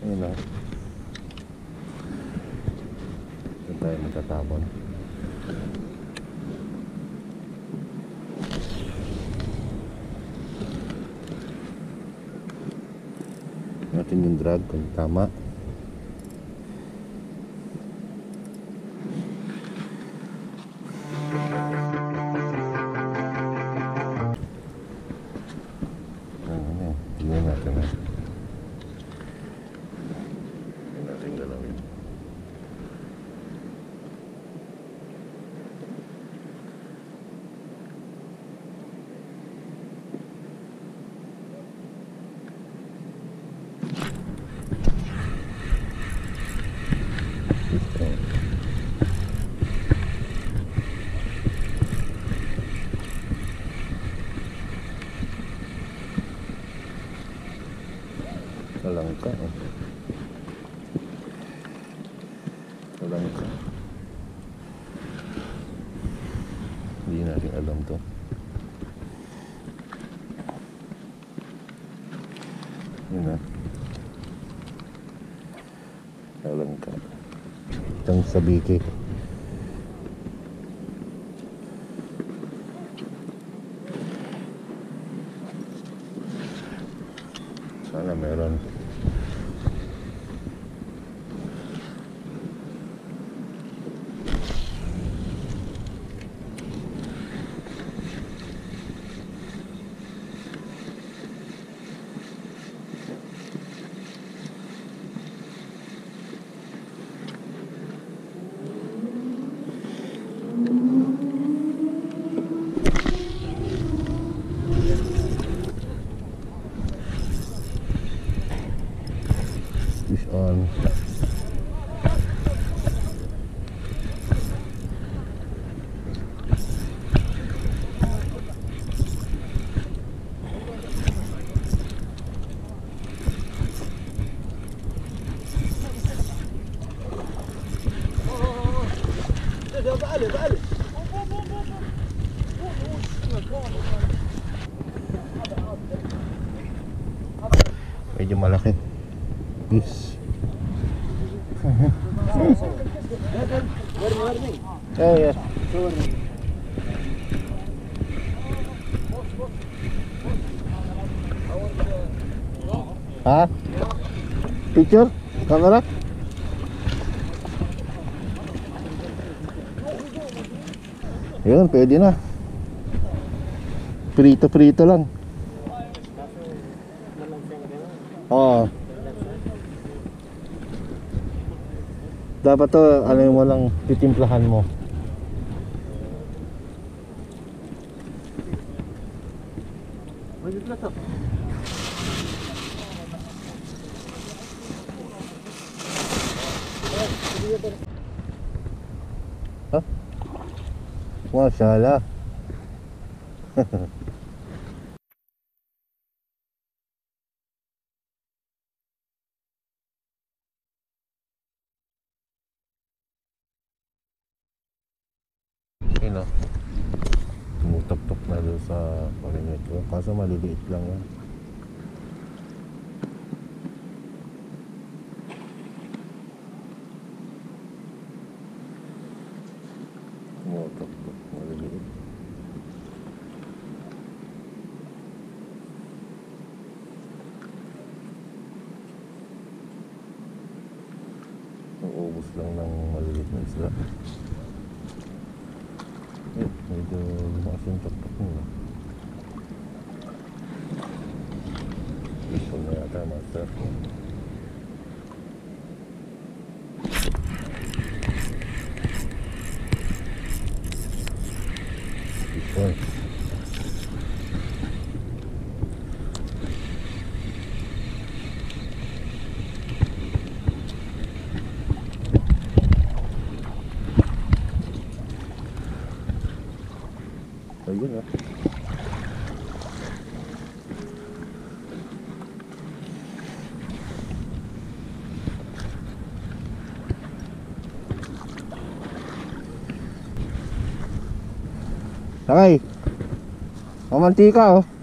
Ayun lang. Saan tayo magtatapon? Natin yung drag kung tama. Tingnan natin na. Tingnan natin galawin. Kalangka eh. Kalangka. Hindi natin alam to. Yun na. Kalangka. Itang sabiki. Sana meron. Fish on. Medyo malaki. Fish. Yeah. Ha? Picture? Camera? Yun, pwede na. Prito lang. Oo. Dapat to, ano mo lang, titimplahan mo. Ha? Masyaallah. Yun o. Tumutok-tok na doon sa parinet ko. Kaso maliliit lang yan. Tumutok-tok. Maliliit. Naubos lang ng maliliit na isla. Medyo lumakas yung tok-tok nyo. Ito na yata, master. Ito. Ayun ah. Sakay. Mamantika oh.